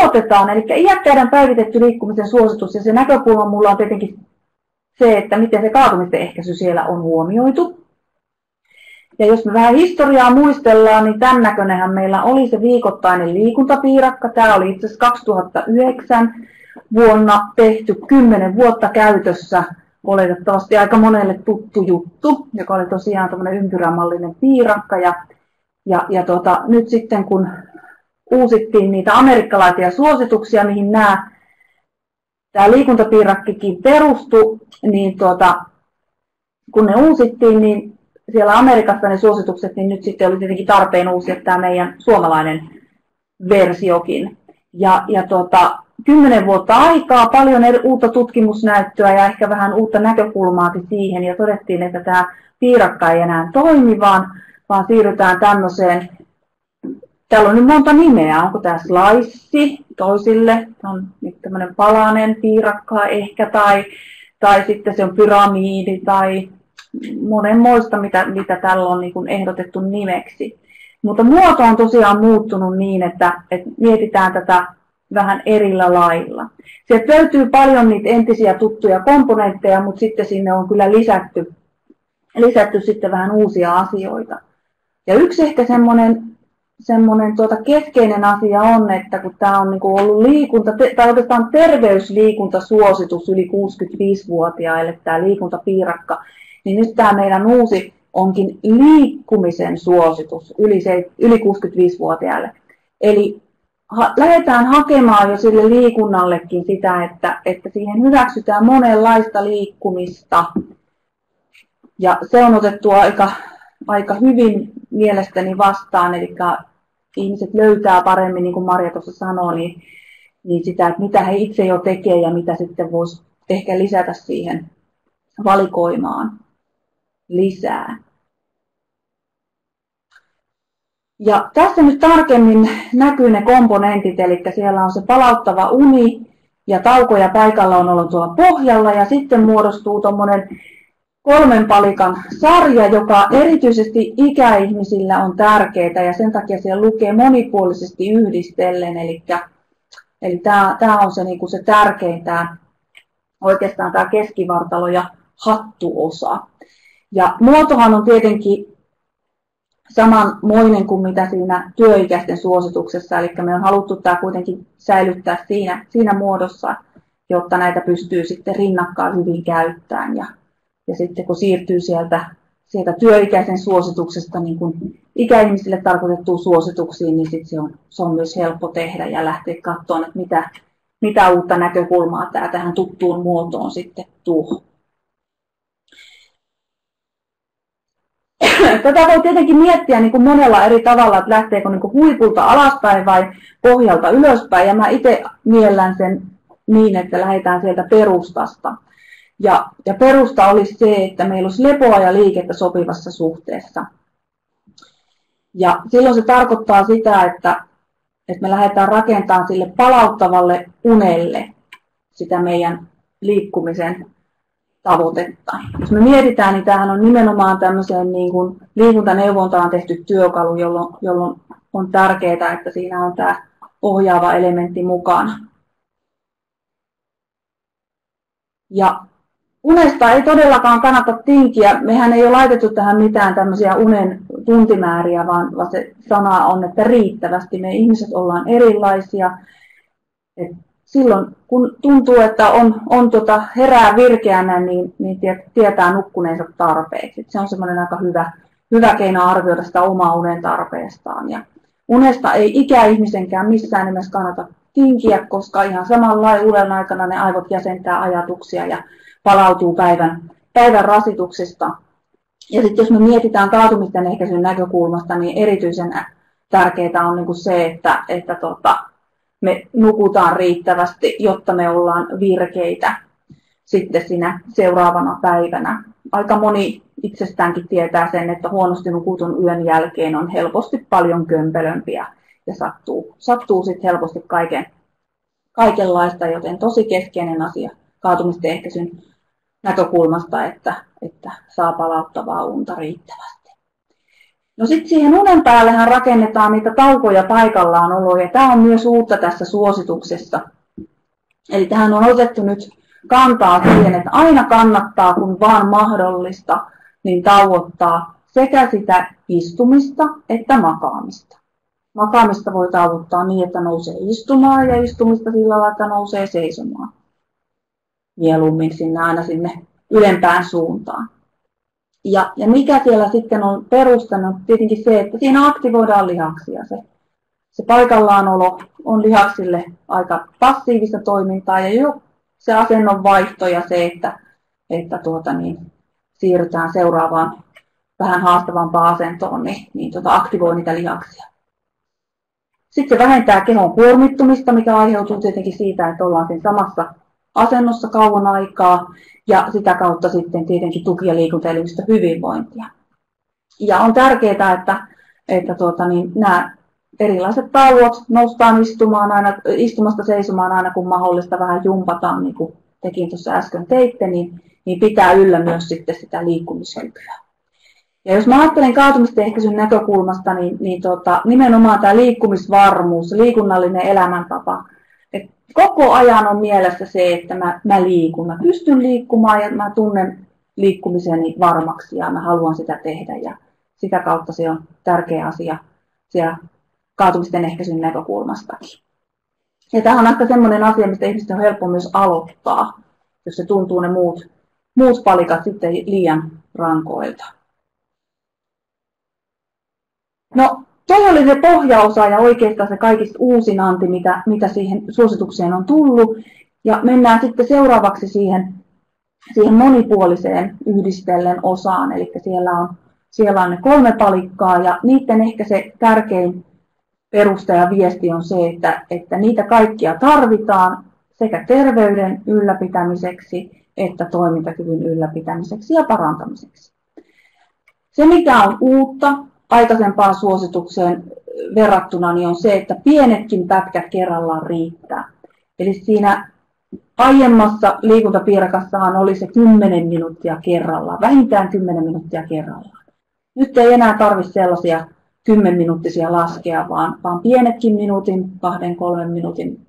odotetaan, eli iäkkäiden päivitetty liikkumisen suositus, ja se näkökulma mulla on tietenkin se, että miten se kaatumisten ehkäisy siellä on huomioitu. Ja jos me vähän historiaa muistellaan, niin tämän näköinenhän meillä oli se viikoittainen liikuntapiirakka. Tämä oli itse asiassa 2009 vuonna tehty 10 vuotta käytössä. Oletettavasti aika monelle tuttu juttu, joka oli tosiaan tämmöinen ympyrämallinen piirakka. Nyt sitten kun uusittiin niitä amerikkalaisia suosituksia, mihin tämä liikuntapiirakkikin perustui, niin kun ne uusittiin, niin siellä Amerikassa ne suositukset, niin nyt sitten oli tietenkin tarpeen uusia tämä meidän suomalainen versiokin. 10 vuotta aikaa, paljon uutta tutkimusnäyttöä ja ehkä vähän uutta näkökulmaakin siihen, ja todettiin, että tämä piirakka ei enää toimi, vaan siirrytään tämmöiseen. Täällä on nyt monta nimeä. Onko tämä slice toisille? On nyt tämmöinen palanen piirakka ehkä, tai sitten se on pyramiidi, tai monenmoista, mitä tällä on niin kuin ehdotettu nimeksi. Mutta muoto on tosiaan muuttunut niin, että mietitään tätä vähän erillä lailla. Sieltä löytyy paljon niitä entisiä tuttuja komponentteja, mutta sitten sinne on kyllä lisätty sitten vähän uusia asioita. Ja yksi ehkä semmoinen keskeinen asia on, että kun tämä on niinku ollut tai oikeastaan terveysliikuntasuositus yli 65-vuotiaille, tämä liikuntapiirakka, niin nyt tämä meidän uusi onkin liikkumisen suositus yli 65-vuotiaille. Eli lähdetään hakemaan jo sille liikunnallekin sitä, että siihen hyväksytään monenlaista liikkumista. Ja se on otettu aika hyvin mielestäni vastaan, eli ihmiset löytää paremmin, niin kuin Marja tuossa sanoi, niin sitä, että mitä he itse jo tekee ja mitä sitten voisi ehkä lisätä siihen valikoimaan lisää. Ja tässä nyt tarkemmin näkyy ne komponentit, eli siellä on se palauttava uni ja tauko ja paikallaolo tuolla pohjalla, ja sitten muodostuu tuommoinen 3 palikan sarja, joka erityisesti ikäihmisillä on tärkeää, ja sen takia siellä lukee monipuolisesti yhdistellen, eli tämä on se, niin kuin se tärkein, oikeastaan tämä keskivartalo ja hattuosa. Ja muotohan on tietenkin samanmoinen kuin mitä siinä työikäisten suosituksessa, eli me on haluttu tämä kuitenkin säilyttää siinä muodossa, jotta näitä pystyy sitten rinnakkain hyvin käyttämään. Ja sitten kun siirtyy sieltä työikäisen suosituksesta niin kuin ikäihmisille tarkoitettuun suosituksiin, niin sitten se on myös helppo tehdä ja lähteä katsomaan, että mitä uutta näkökulmaa tähän tuttuun muotoon sitten tuo. Tätä voi tietenkin miettiä niin kuin monella eri tavalla, että lähteekö niin kuin huipulta alaspäin vai pohjalta ylöspäin. Ja mä itse miellän sen niin, että lähdetään sieltä perustasta. Ja perusta olisi se, että meillä olisi lepoa ja liikettä sopivassa suhteessa. Ja silloin se tarkoittaa sitä, että me lähdetään rakentamaan sille palauttavalle unelle sitä meidän liikkumisen tavoitetta. Jos me mietitään, niin tämähän on nimenomaan tämmöiseen niin kuin liikuntaneuvontaan tehty työkalu, jolloin on tärkeää, että siinä on tämä ohjaava elementti mukana. Ja unesta ei todellakaan kannata tinkiä. Mehän ei ole laitettu tähän mitään tämmöisiä unen tuntimääriä, vaan se sana on, että riittävästi. Me ihmiset ollaan erilaisia. Et silloin kun tuntuu, että on herää virkeänä, niin tietää nukkuneensa tarpeeksi. Se on semmoinen aika hyvä keino arvioida sitä omaa unen tarpeestaan. Ja unesta ei ikäihmisenkään missään nimessä kannata tinkiä, koska ihan samalla lailla unen aikana ne aivot jäsentää ajatuksia ja palautuu päivän rasituksesta. Ja sitten jos me mietitään kaatumisten ehkäisyn näkökulmasta, niin erityisen tärkeää on niinku se, että me nukutaan riittävästi, jotta me ollaan virkeitä sitten siinä seuraavana päivänä. Aika moni itsestäänkin tietää sen, että huonosti nukutun yön jälkeen on helposti paljon kömpelömpiä ja sattuu sitten helposti kaikenlaista, joten tosi keskeinen asia kaatumisten ehkäisyn näkökulmasta, että saa palauttavaa unta riittävästi. No sitten siihen unen päällehän rakennetaan niitä taukoja paikallaanoloja. Tämä on myös uutta tässä suosituksessa. Eli tähän on otettu nyt kantaa siihen, että aina kannattaa, kun vaan mahdollista, niin tauottaa sekä sitä istumista että makaamista. Makaamista voi tauottaa niin, että nousee istumaan ja istumista sillä lailla, että nousee seisomaan. Mieluummin aina sinne ylempään suuntaan. Ja mikä siellä sitten on perustana, tietenkin se, että siinä aktivoidaan lihaksia. Se paikallaanolo on lihaksille aika passiivista toimintaa ja jo se asennon vaihto ja se, että siirrytään seuraavaan vähän haastavampaan asentoon, niin aktivoi niitä lihaksia. Sitten se vähentää kehon kuormittumista, mikä aiheutuu tietenkin siitä, että ollaan siinä samassa asennossa kauan aikaa ja sitä kautta sitten tietenkin tuki- ja liikuntaelimistön hyvinvointia. Ja on tärkeää, että nämä erilaiset tauot, noustaan istumasta seisomaan aina kun mahdollista, vähän jumpataan, niin kuin tekin tuossa äsken teitte, niin pitää yllä myös sitten sitä liikkumiskykyä. Ja jos mä ajattelen kaatumisten ehkäisyn näkökulmasta, niin nimenomaan tämä liikkumisvarmuus, liikunnallinen elämäntapa, että koko ajan on mielessä se, että mä liikun, mä pystyn liikkumaan ja mä tunnen liikkumiseni varmaksi ja mä haluan sitä tehdä ja sitä kautta se on tärkeä asia siellä kaatumisten ehkäisyn näkökulmastakin. Ja tämä on ehkä semmoinen asia, mistä ihmisten on helppo myös aloittaa, jos se tuntuu ne muut palikat sitten liian rankoilta. No, toi oli se pohjaosa ja oikeastaan se kaikista uusin anti, mitä siihen suositukseen on tullut. Ja mennään sitten seuraavaksi siihen monipuoliseen yhdistellen osaan. Eli siellä on ne 3 palikkaa ja niiden ehkä se tärkein perusta ja viesti on se, että niitä kaikkia tarvitaan sekä terveyden ylläpitämiseksi että toimintakyvyn ylläpitämiseksi ja parantamiseksi. Se, mikä on uutta aikaisempaan suositukseen verrattuna, niin on se, että pienetkin pätkät kerrallaan riittää. Eli siinä aiemmassa liikuntapiirakassahan oli se 10 minuuttia kerrallaan, vähintään 10 minuuttia kerrallaan. Nyt ei enää tarvitse sellaisia 10-minuuttisia laskea, vaan pienetkin minuutin, 2-3 minuutin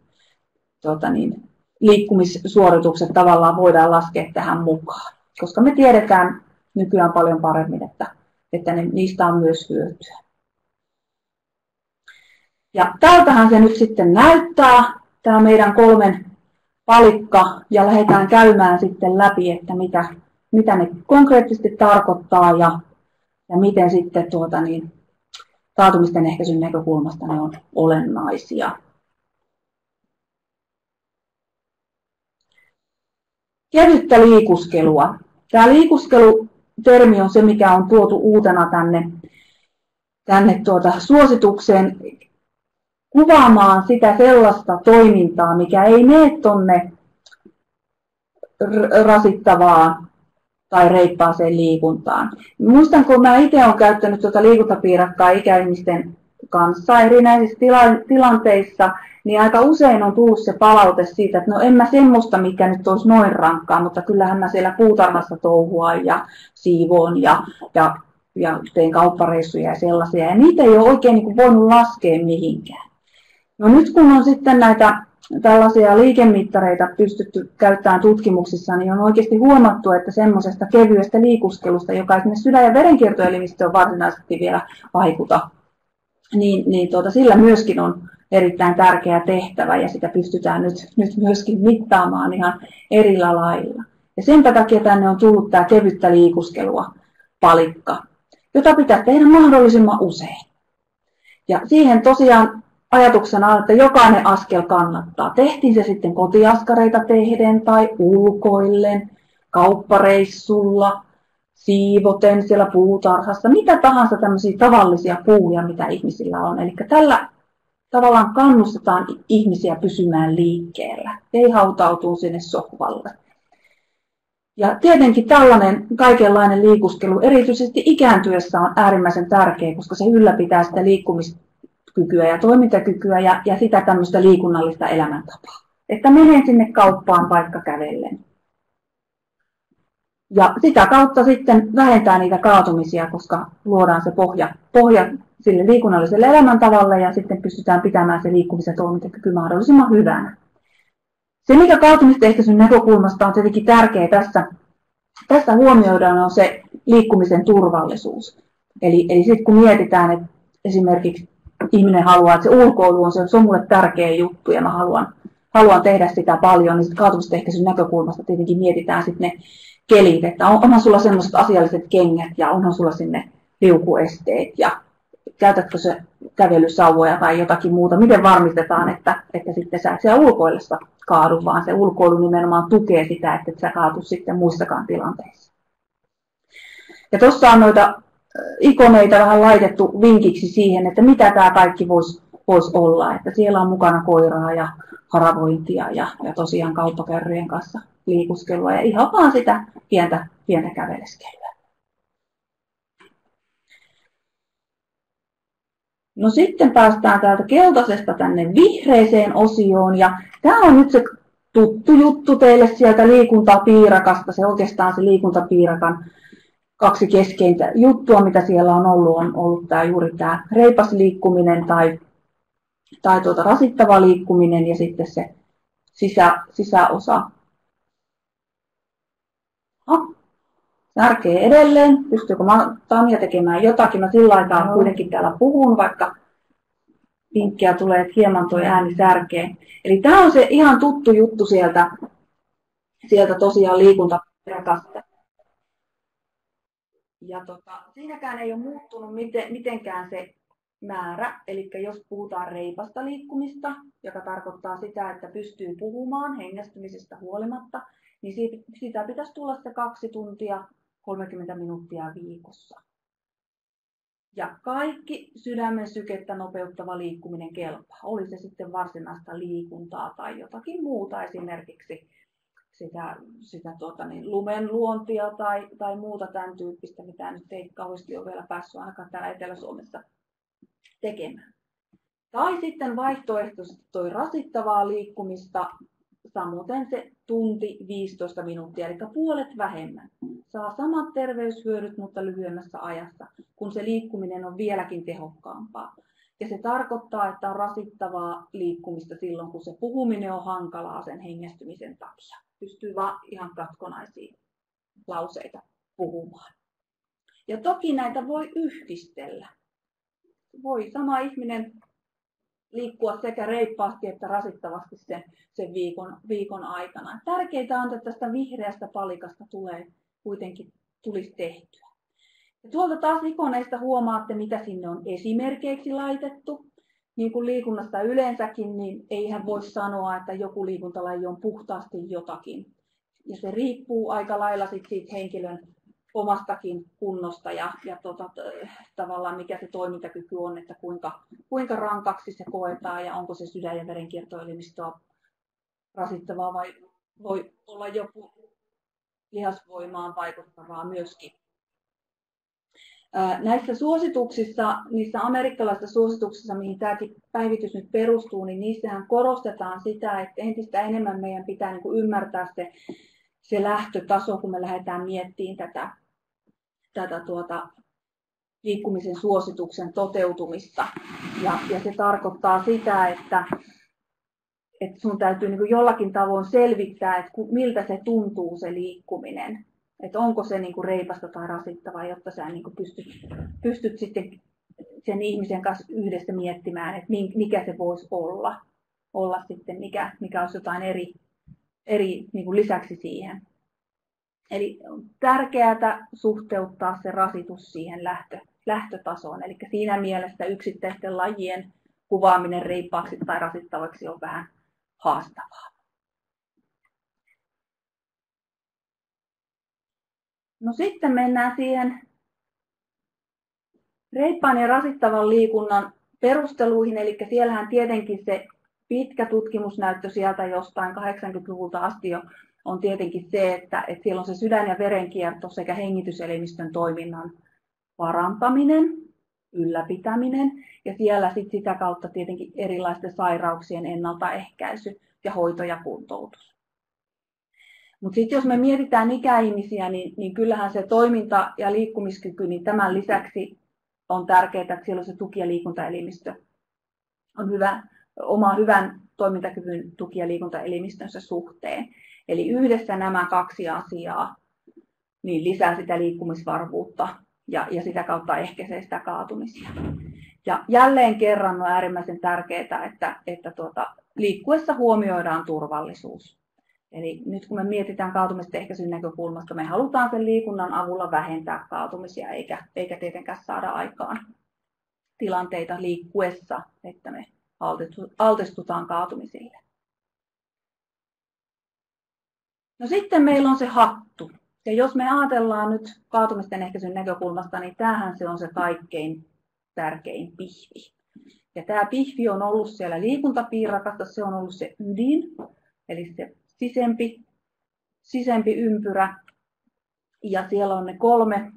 liikkumissuoritukset tavallaan voidaan laskea tähän mukaan. Koska me tiedetään nykyään paljon paremmin, että niistä on myös hyötyä. Ja tältähän se nyt sitten näyttää, tämä meidän 3 palikka, ja lähdetään käymään sitten läpi, että mitä ne konkreettisesti tarkoittaa ja miten sitten kaatumisten ehkäisyn näkökulmasta ne on olennaisia. Kevyttä liikuskelua. Tämä liikuskelutermi on se, mikä on tuotu uutena tänne suositukseen kuvaamaan sitä sellaista toimintaa, mikä ei mene tuonne rasittavaan tai reippaaseen liikuntaan. Muistan, kun mä itse olen käyttänyt liikuntapiirakkaa ikäihmisten kanssa erinäisissä tilanteissa, niin aika usein on tullut se palaute siitä, että no en mä semmoista, mikä nyt olisi noin rankkaa, mutta kyllähän mä siellä puutarhassa touhuan ja siivoon ja teen kauppareissuja ja sellaisia. Ja niitä ei ole oikein voinut laskea mihinkään. No nyt kun on sitten näitä tällaisia liikemittareita pystytty käyttämään tutkimuksissa, niin on oikeasti huomattu, että semmoisesta kevyestä liikuskelusta, joka esimerkiksi sydän- ja verenkiertoelimistöön varsinaisesti vielä vaikuta, niin sillä myöskin on erittäin tärkeä tehtävä ja sitä pystytään nyt myöskin mittaamaan ihan eri lailla. Ja sen takia tänne on tullut tämä kevyttä liikuskelua palikka, jota pitää tehdä mahdollisimman usein. Ja siihen tosiaan ajatuksena on, että jokainen askel kannattaa. Tehtiin se sitten kotiaskareita tehden tai ulkoillen, kauppareissulla, siivoten siellä puutarhassa, mitä tahansa tämmöisiä tavallisia puuja, mitä ihmisillä on. Eli tällä tavallaan kannustetaan ihmisiä pysymään liikkeellä, ei hautautuu sinne sohvalle. Ja tietenkin tällainen kaikenlainen liikuskelu, erityisesti ikääntyessä, on äärimmäisen tärkeä, koska se ylläpitää sitä liikkumiskykyä ja toimintakykyä ja sitä tämmöistä liikunnallista elämäntapaa. Että menen sinne kauppaan vaikka kävellen. Ja sitä kautta sitten vähentää niitä kaatumisia, koska luodaan se pohja sille liikunnalliselle elämäntavalle ja sitten pystytään pitämään se liikkumisen toimintakyky mahdollisimman hyvänä. Se, mikä kaatumisehkäisyn näkökulmasta on tietenkin tärkeää tässä huomioidaan, on se liikkumisen turvallisuus. Eli sitten kun mietitään, että esimerkiksi ihminen haluaa, että se ulkoilu on, se on mulle tärkeä juttu ja mä haluan tehdä sitä paljon, niin kaatumisehkäisyn näkökulmasta tietenkin mietitään sitten ne kelit, että onhan sulla semmoiset asialliset kengät ja onhan sulla sinne liukuesteet ja käytätkö se kävelysauvoja tai jotakin muuta. Miten varmistetaan, että sitten sä et siellä ulkoillessa kaadu, vaan se ulkoilu nimenomaan tukee sitä, että et sä kaatu sitten muissakaan tilanteissa. Ja tuossa on noita ikoneita vähän laitettu vinkiksi siihen, että mitä tämä kaikki voisi olla. Että siellä on mukana koiraa ja haravointia ja tosiaan kauppakärryjen kanssa liikuskelua ja ihan vaan sitä pientä käveleskelyä. No sitten päästään täältä keltaisesta tänne vihreeseen osioon ja tämä on nyt se tuttu juttu teille sieltä liikuntapiirakasta. Se oikeastaan se liikuntapiirakan 2 keskeintä juttua, mitä siellä on ollut juuri tämä reipas liikkuminen tai rasittava liikkuminen ja sitten se sisäosa. Särkee edelleen. Pystyykö Tanja tekemään jotakin? Mä sillä aikaa kuitenkin täällä puhun, vaikka vinkkejä tulee, että hieman tuo ääni särkee. Eli tämä on se ihan tuttu juttu sieltä tosiaan liikuntapiirakasta. Ja siinäkään ei ole muuttunut mitenkään se määrä. Eli jos puhutaan reipasta liikkumista, joka tarkoittaa sitä, että pystyy puhumaan hengästymisestä huolimatta, niin siitä pitäisi tulla se 2 tuntia 30 minuuttia viikossa. Ja kaikki sydämen sykettä nopeuttava liikkuminen kelpaa. Oli se sitten varsinaista liikuntaa tai jotakin muuta, esimerkiksi sitä lumen luontia tai muuta tämän tyyppistä, mitä nyt ei kauheasti ole vielä päässyt ainakaan täällä Etelä-Suomessa tekemään. Tai sitten vaihtoehtoisesti toi rasittavaa liikkumista, samoin se tunti 15 minuuttia, eli puolet vähemmän. Saa samat terveyshyödyt, mutta lyhyemmässä ajassa, kun se liikkuminen on vieläkin tehokkaampaa. Ja se tarkoittaa, että on rasittavaa liikkumista silloin, kun se puhuminen on hankalaa sen hengästymisen takia. Pystyy vaan ihan katkonaisia lauseita puhumaan. Ja toki näitä voi yhdistellä. Voi sama ihminen liikkua sekä reippaasti että rasittavasti sen viikon aikana. Tärkeintä on, että tästä vihreästä palikasta tulisi tehtyä. Ja tuolta taas ikoneista huomaatte, mitä sinne on esimerkkeiksi laitettu. Niin kuin liikunnasta yleensäkin, niin eihän voi sanoa, että joku liikuntalaji on puhtaasti jotakin. Ja se riippuu aika lailla siitä henkilön omastakin kunnosta ja tavallaan mikä se toimintakyky on, että kuinka rankaksi se koetaan ja onko se sydän- ja verenkiertoelimistöä rasittavaa vai voi olla joku lihasvoimaan vaikuttavaa myöskin. Näissä suosituksissa, niissä amerikkalaisissa suosituksissa, mihin tämäkin päivitys nyt perustuu, niin niissähän korostetaan sitä, että entistä enemmän meidän pitää ymmärtää se lähtötaso, kun me lähdetään miettimään tätä liikkumisen suosituksen toteutumista. Ja se tarkoittaa sitä, että sun täytyy jollakin tavoin selvittää, että miltä se tuntuu se liikkuminen. Että onko se reipasta tai rasittavaa, jotta sä pystyt sitten sen ihmisen kanssa yhdessä miettimään, että mikä se voisi olla sitten, mikä olisi jotain eri lisäksi siihen. Eli on tärkeää suhteuttaa se rasitus siihen lähtötasoon. Eli siinä mielessä yksittäisten lajien kuvaaminen reippaaksi tai rasittavaksi on vähän haastavaa. No sitten mennään siihen reippaan ja rasittavan liikunnan perusteluihin. Eli siellähän tietenkin se pitkä tutkimusnäyttö sieltä jostain 80-luvulta asti jo on tietenkin se, että siellä on se sydän- ja verenkierto sekä hengityselimistön toiminnan parantaminen, ylläpitäminen ja siellä sitä kautta tietenkin erilaisten sairauksien ennaltaehkäisy ja hoito ja kuntoutus. Mutta sitten jos me mietitään ikäihmisiä, niin kyllähän se toiminta- ja liikkumiskyky, niin tämän lisäksi on tärkeää, että siellä on se tuki- ja liikuntaelimistö on oma hyvän toimintakyvyn tuki- ja liikuntaelimistönsä suhteen. Eli yhdessä nämä kaksi asiaa niin lisää sitä liikkumisvarmuutta ja sitä kautta ehkäisee sitä kaatumisia. Ja jälleen kerran on äärimmäisen tärkeää, että liikkuessa huomioidaan turvallisuus. Eli nyt kun me mietitään kaatumisten ehkäisyn näkökulmasta, me halutaan sen liikunnan avulla vähentää kaatumisia, eikä tietenkään saada aikaan tilanteita liikkuessa, että me altistutaan kaatumisille. No sitten meillä on se hattu. Ja jos me ajatellaan nyt kaatumisten ehkäisyn näkökulmasta, niin tämähän se on se kaikkein tärkein pihvi. Ja tämä pihvi on ollut siellä liikuntapiirakassa, se on ollut se ydin, eli se sisempi ympyrä. Ja siellä on ne kolme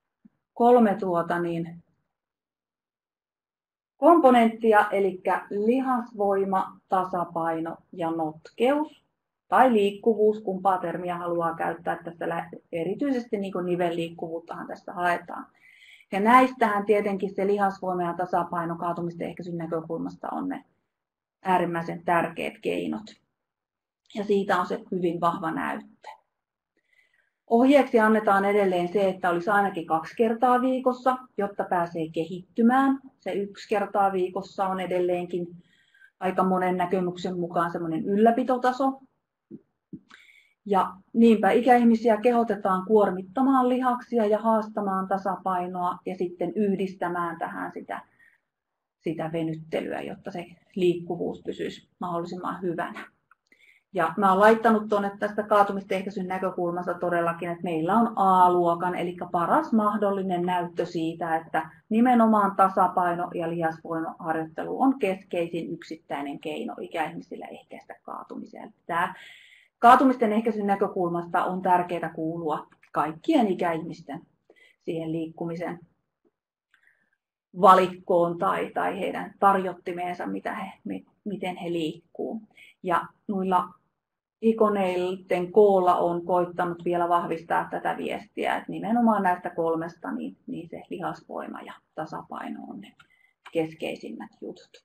komponenttia, eli lihasvoima, tasapaino ja notkeus. Tai liikkuvuus, kumpaa termiä haluaa käyttää. Tässä erityisesti nivelliikkuvuuttahan tästä haetaan. Ja näistähän tietenkin se lihasvoima ja tasapaino kaatumisten ehkäisyn näkökulmasta on ne äärimmäisen tärkeät keinot. Ja siitä on se hyvin vahva näyttö. Ohjeeksi annetaan edelleen se, että olisi ainakin 2 kertaa viikossa, jotta pääsee kehittymään. Se 1 kertaa viikossa on edelleenkin aika monen näkemyksen mukaan semmoinen ylläpitotaso. Ja niinpä ikäihmisiä kehotetaan kuormittamaan lihaksia ja haastamaan tasapainoa ja sitten yhdistämään tähän sitä venyttelyä, jotta se liikkuvuus pysyisi mahdollisimman hyvänä. Ja mä oon laittanut tuonne tästä kaatumisten ehkäisyn näkökulmasta todellakin, että meillä on A-luokan, eli paras mahdollinen näyttö siitä, että nimenomaan tasapaino- ja lihasvoimaharjoittelu on keskeisin yksittäinen keino ikäihmisillä ehkäistä kaatumisia. Tämä kaatumisten ehkäisyn näkökulmasta on tärkeää kuulua kaikkien ikäihmisten siihen liikkumisen valikkoon tai heidän tarjottimeensa, miten he liikkuu. Ja noilla ikoneiden koolla on koittanut vielä vahvistaa tätä viestiä, että nimenomaan näistä 3 niin se lihasvoima ja tasapaino on ne keskeisimmät jutut.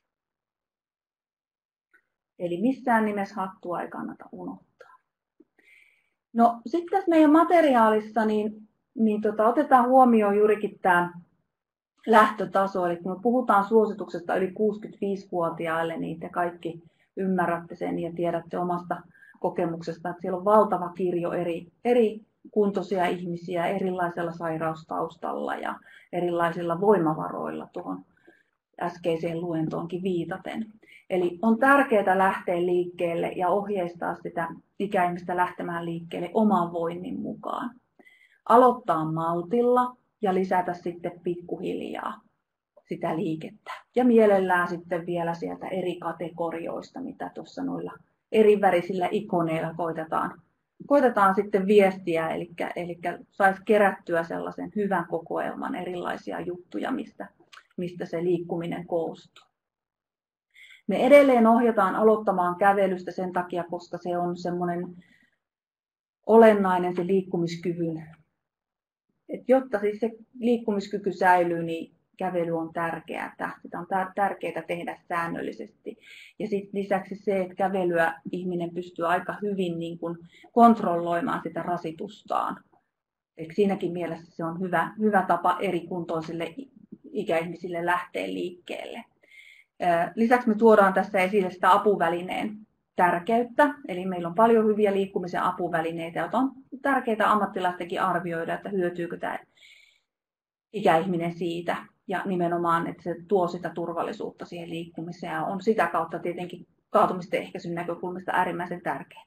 Eli missään nimessä hattua ei kannata unohtaa. No sitten tässä meidän materiaalissa niin otetaan huomioon juurikin tämä lähtötaso. Eli kun me puhutaan suosituksesta yli 65-vuotiaille, niin te kaikki ymmärrätte sen ja tiedätte omasta kokemuksesta, että siellä on valtava kirjo eri kuntoisia ihmisiä erilaisella sairaustaustalla ja erilaisilla voimavaroilla tuohon äskeiseen luentoonkin viitaten. Eli on tärkeää lähteä liikkeelle ja ohjeistaa sitä ikäihmistä lähtemään liikkeelle oman voinnin mukaan. Aloittaa maltilla ja lisätä sitten pikkuhiljaa sitä liikettä. Ja mielellään sitten vielä sieltä eri kategorioista, mitä tuossa noilla eri värisillä ikoneilla koitetaan sitten viestiä, eli saisi kerättyä sellaisen hyvän kokoelman erilaisia juttuja, mistä se liikkuminen koostuu. Me edelleen ohjataan aloittamaan kävelystä sen takia, koska se on semmoinen olennainen se liikkumiskyvyn. Et jotta siis se liikkumiskyky säilyy, niin kävely on tärkeää. Sitä on tärkeää tehdä säännöllisesti. Ja sitten lisäksi se, että kävelyä ihminen pystyy aika hyvin niin kuin kontrolloimaan sitä rasitustaan. Eli siinäkin mielessä se on hyvä tapa erikuntoisille ikäihmisille lähteä liikkeelle. Lisäksi me tuodaan tässä esille sitä apuvälineen tärkeyttä. Eli meillä on paljon hyviä liikkumisen apuvälineitä, joita on tärkeää ammattilaistenkin arvioida, että hyötyykö tämä ikäihminen siitä. Ja nimenomaan, että se tuo sitä turvallisuutta siihen liikkumiseen ja on sitä kautta tietenkin kaatumisten ehkäisyn näkökulmasta äärimmäisen tärkeää.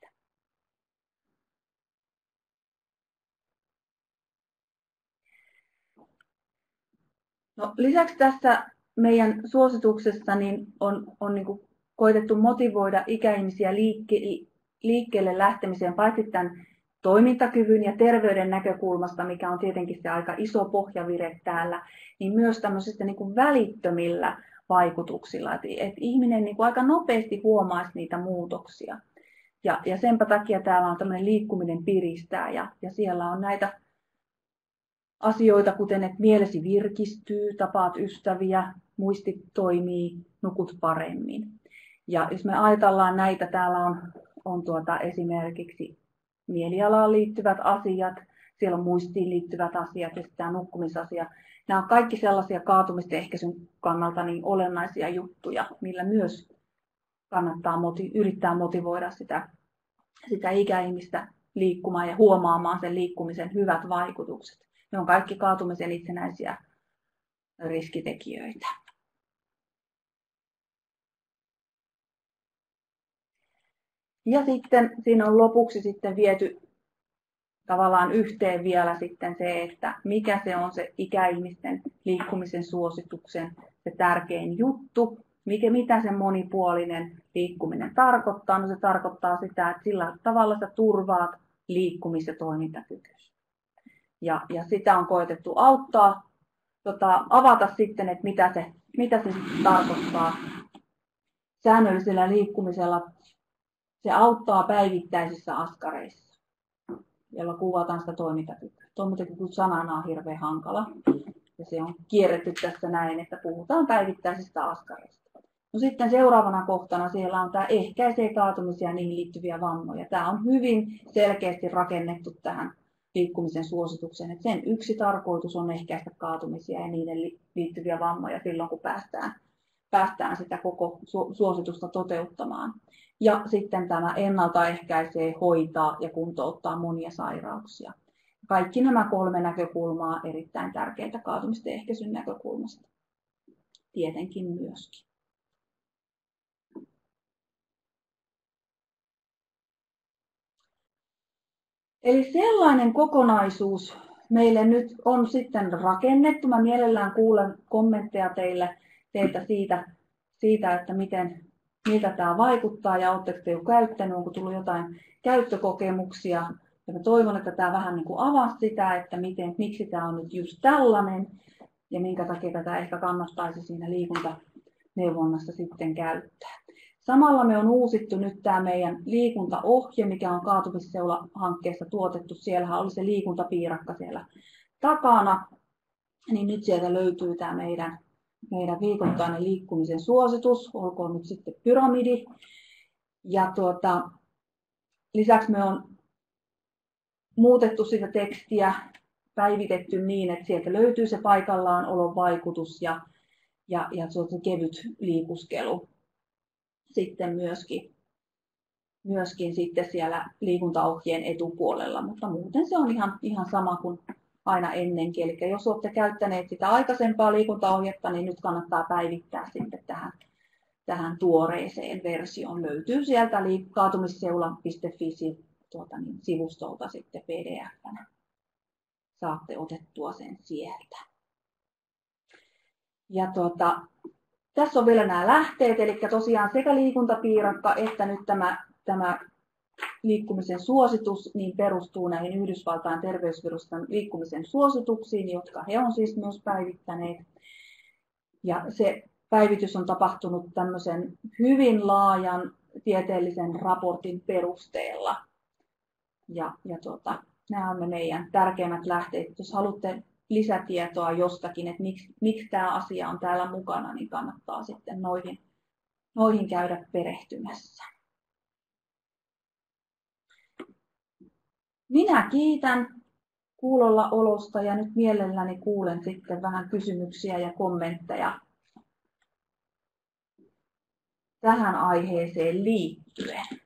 No, lisäksi tässä meidän suosituksessa niin on niin kuin koitettu motivoida ikäihmisiä liikkeelle lähtemiseen paitsi tämän toimintakyvyn ja terveyden näkökulmasta, mikä on tietenkin se aika iso pohjavire täällä, niin myös tämmöisistä niin kuin välittömillä vaikutuksilla, että ihminen niin kuin aika nopeasti huomaisi niitä muutoksia. Ja senpä takia täällä on tämmöinen liikkuminen piristää ja siellä on näitä asioita, kuten että mielesi virkistyy, tapaat ystäviä, muisti toimii, nukut paremmin. Ja jos me ajatellaan näitä, täällä on esimerkiksi mielialaan liittyvät asiat, siellä on muistiin liittyvät asiat ja sitten tämä nukkumisasia. Nämä on kaikki sellaisia kaatumisten ehkäisyn kannalta niin olennaisia juttuja, millä myös kannattaa yrittää motivoida sitä ikäihmistä liikkumaan ja huomaamaan sen liikkumisen hyvät vaikutukset. Ne on kaikki kaatumisen itsenäisiä riskitekijöitä. Ja sitten siinä on lopuksi sitten viety tavallaan yhteen vielä sitten se, että mikä se on se ikäihmisten liikkumisen suosituksen se tärkein juttu, mitä se monipuolinen liikkuminen tarkoittaa. No se tarkoittaa sitä, että sillä tavalla sä turvaat liikkumis- ja toimintakykyys. Ja sitä on koetettu auttaa, avata sitten, että mitä se tarkoittaa. Säännöllisellä liikkumisella se auttaa päivittäisissä askareissa, jolla kuvataan sitä toimintakykyä. Toimintakyky sanana on hirveän hankala. Ja se on kierretty tässä näin, että puhutaan päivittäisistä askareista. No sitten seuraavana kohtana siellä on tämä ehkäisee kaatumisia ja niihin liittyviä vammoja. Tämä on hyvin selkeästi rakennettu tähän liikkumisen suositukseen. Että sen yksi tarkoitus on ehkäistä kaatumisia ja niiden liittyviä vammoja silloin, kun päästään sitä koko suositusta toteuttamaan. Ja sitten tämä ennaltaehkäisee, hoitaa ja kuntouttaa monia sairauksia. Kaikki nämä 3 näkökulmaa erittäin tärkeitä kaatumisten ehkäisyn näkökulmasta. Tietenkin myöskin. Eli sellainen kokonaisuus meille nyt on sitten rakennettu. Mä mielellään kuulen kommentteja teiltä siitä, että miltä tämä vaikuttaa ja oletteko te jo käyttänyt, onko tullut jotain käyttökokemuksia. Ja mä toivon, että tämä vähän niin kuin avaa sitä, että miksi tämä on nyt just tällainen ja minkä takia tätä ehkä kannattaisi siinä liikuntaneuvonnassa sitten käyttää. Samalla me on uusittu nyt tämä meidän liikuntaohje, mikä on Kaatumisseula-hankkeessa tuotettu. Siellähän oli se liikuntapiirakka siellä takana. Niin nyt sieltä löytyy tämä meidän viikoittainen liikkumisen suositus, olkoon nyt sitten pyramidi. Ja lisäksi me on muutettu sitä tekstiä, päivitetty niin, että sieltä löytyy se paikallaan olon vaikutus ja se kevyt liikuskelu. Sitten myöskin sitten siellä liikuntaohjeen etupuolella, mutta muuten se on ihan sama kuin aina ennenkin. Eli jos olette käyttäneet sitä aikaisempaa liikuntaohjetta, niin nyt kannattaa päivittää sitten tähän tuoreeseen versioon. Löytyy sieltä kaatumisseula.fi sivustolta sitten pdf-nä. Saatte otettua sen sieltä. Ja tässä on vielä nämä lähteet, eli tosiaan sekä liikuntapiirakka että nyt tämä liikkumisen suositus niin perustuu näihin Yhdysvaltain terveysviraston liikkumisen suosituksiin, jotka he on siis myös päivittäneet. Ja se päivitys on tapahtunut tämmöisen hyvin laajan tieteellisen raportin perusteella. Ja nämä on ne meidän tärkeimmät lähteet. Jos haluatte lisätietoa jostakin, että miksi tämä asia on täällä mukana, niin kannattaa sitten noihin käydä perehtymässä. Minä kiitän kuulolla olosta ja nyt mielelläni kuulen sitten vähän kysymyksiä ja kommentteja tähän aiheeseen liittyen.